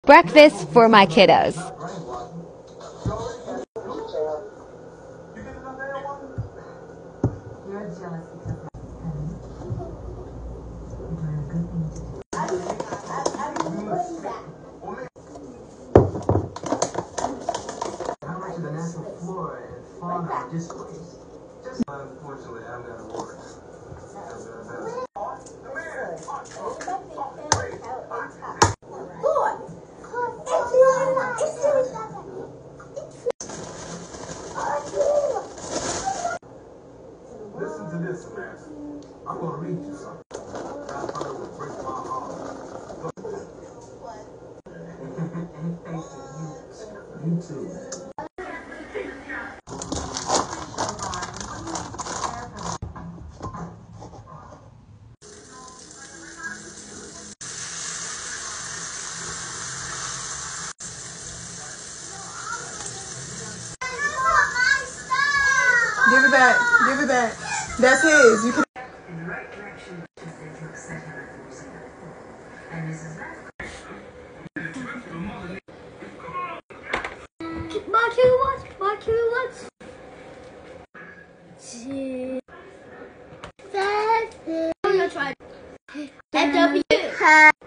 Breakfast for my kiddos. Unfortunately, I'm gonna work. Listen to this, Samantha. I'm gonna read you something. I thought it would break my heart. You too. Give it back. Give it back. That's his. You can. In the right direction, she said to accept her force. And Mrs. Mark, you what? Mark, you what? 7. I'm gonna try. FW.